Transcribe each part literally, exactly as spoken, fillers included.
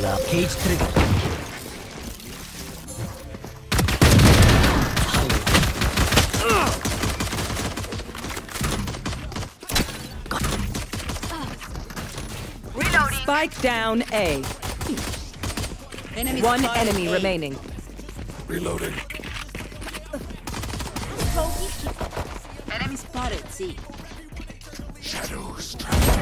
now. Cage trigger. Reloading. Spike down A. Enemy One spotted enemy A. remaining. Reloading. Enemy spotted C. Shadows.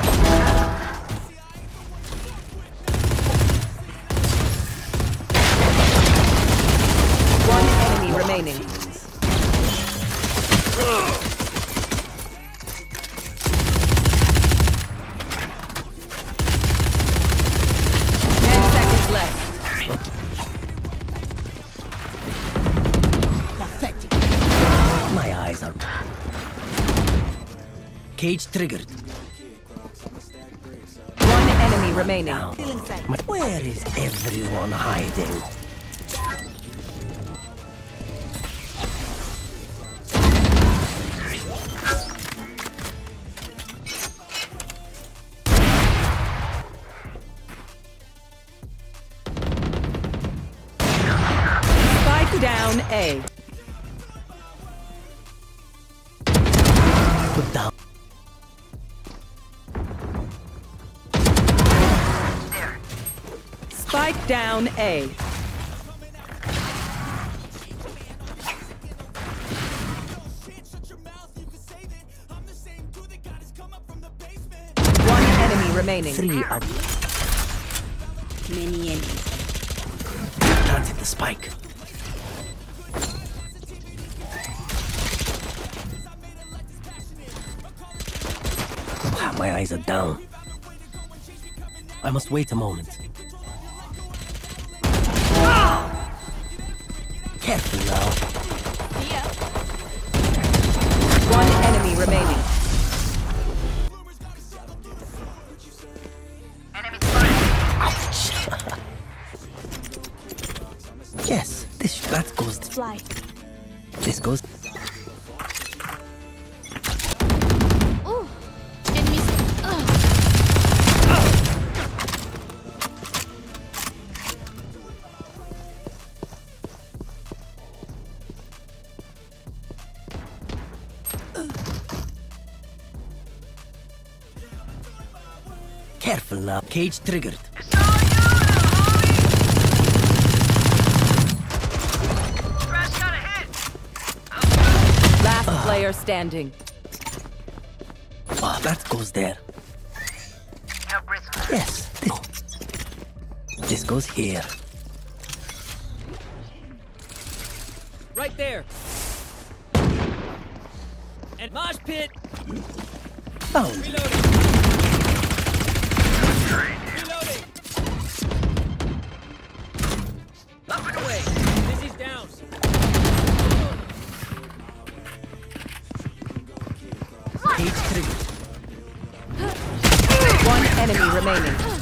One enemy remaining. Ten seconds left. Pathetic. My eyes are... Cage triggered. One enemy remaining. Now, where is everyone hiding? Spike down A. Put down. Spike down A. One enemy remaining. Three up. Many enemies. Planted the spike. Ah, my eyes are down. I must wait a moment. Careful now. One enemy remaining. Ouch. Yes, this that goes. Fly. This goes. Ooh. Enemies. Ugh. Careful now. Cage triggered. Last player standing. Ah, that goes there. Yes, this, this goes here. Right there. And mosh pit. Found. Reloading. Reloading. Up and away. Dizzy's down. Cage triggered. One enemy remaining.